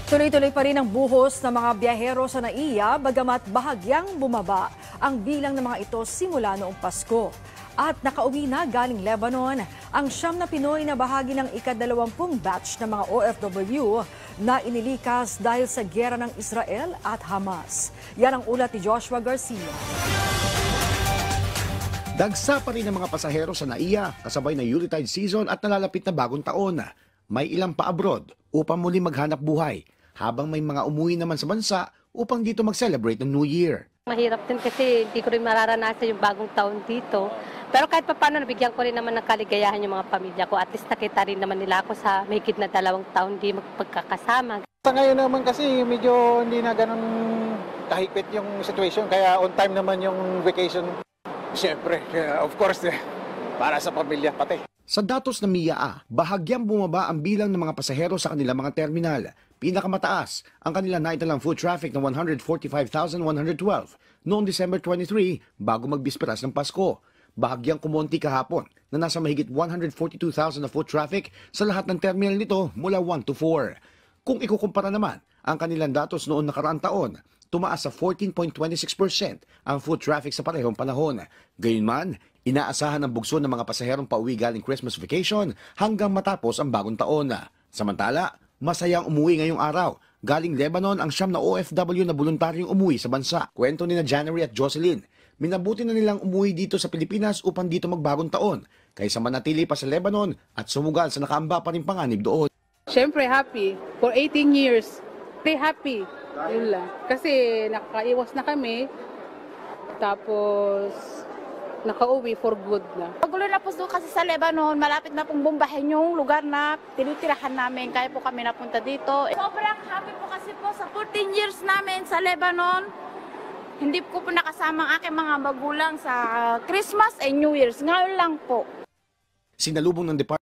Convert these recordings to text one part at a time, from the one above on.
Tuloy-tuloy pa rin ang buhos ng mga biyahero sa NAIA bagamat bahagyang bumaba ang bilang ng mga ito simula noong Pasko. At nakauwi na galing Lebanon ang 9 na Pinoy na bahagi ng ika-20 batch ng mga OFW na inilikas dahil sa giyera ng Israel at Hamas. Yan ang ulat ni Joshua Garcia. Dagsa pa rin ang mga pasahero sa NAIA kasabay na Yuletide season at nalalapit na bagong taon. May ilang pa abroad upang muli maghanap buhay, habang may mga umuwi naman sa bansa upang dito mag-celebrate ng New Year. Mahirap din kasi hindi ko rin mararanasan yung bagong taon dito. Pero kahit pa paano, nabigyan ko rin naman ng kaligayahan yung mga pamilya ko. At least nakita rin naman nila ako sa mahigit na 2 taon di magpagkakasama. Sa ngayon naman kasi medyo hindi na ganun kahigpit yung situation. Kaya on time naman yung vacation. Siyempre, of course, para sa pamilya pati. Sa datos ng MIA, bahagyang bumaba ang bilang ng mga pasahero sa kanilang mga terminal. Pinakamataas ang kanilang naitalang foot traffic na 145,112 noong December 23 bago magbisperas ng Pasko. Bahagyang kumonti kahapon na nasa mahigit 142,000 na foot traffic sa lahat ng terminal nito mula 1 to 4. Kung ikukumpara naman ang kanilang datos noong nakaraang taon, tumaas sa 14.26% ang foot traffic sa parehong panahon. Gayunman, inaasahan ang bugso ng mga pasaherong pauwi galing Christmas vacation hanggang matapos ang bagong taon. Samantala, masayang umuwi ngayong araw. Galing Lebanon ang 9 na OFW na voluntaryong umuwi sa bansa. Kwento ni na January at Jocelyn, minabuti na nilang umuwi dito sa Pilipinas upang dito magbagong taon, kaysa manatili pa sa Lebanon at sumugal sa nakaamba pa rin panganib doon. Siyempre happy. For 18 years, stay happy. Yun lang. Kasi nakaiwas na kami, tapos nakauwi for good na. Magulo na po doon kasi sa Lebanon, malapit na pong bombahin yung lugar na tinitirahan namin. Kaya po kami napunta dito. Sobrang happy po kasi po sa 14 years namin sa Lebanon. Hindi ko po nakasama ang aking mga magulang sa Christmas and New Year's. Ngayon lang po. Sinalubong ng Department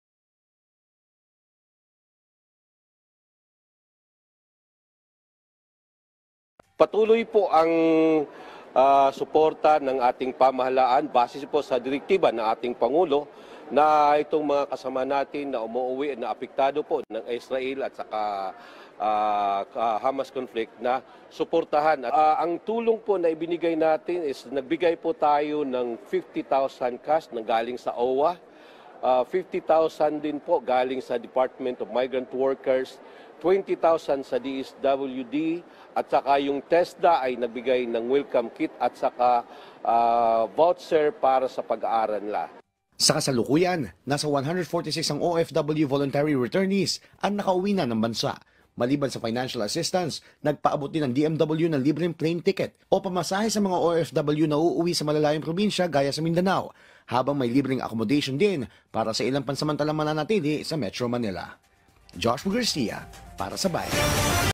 Patuloy po ang suporta ng ating pamahalaan base po sa direktiba ng ating Pangulo na itong mga kasama natin na umuwi na apektado po ng Israel at saka Hamas conflict na suportahan. Ang tulong po na ibinigay natin is nagbigay po tayo ng 50,000 cash na galing sa OWA, 50,000 din po galing sa Department of Migrant Workers, 20,000 sa DSWD at saka yung TESDA ay nagbigay ng welcome kit at saka voucher para sa pag-aaral nila. Sa kasalukuyan, nasa 146 ang OFW voluntary returnees ang nakauwi na ng bansa. Maliban sa financial assistance, nagpaabot din ng DMW ng libreng plane ticket o pamasahe sa mga OFW na uuwi sa malalayong probinsya gaya sa Mindanao, habang may libreng accommodation din para sa ilang pansamantalang mananatili sa Metro Manila. Joshua Garcia para sa Bayan.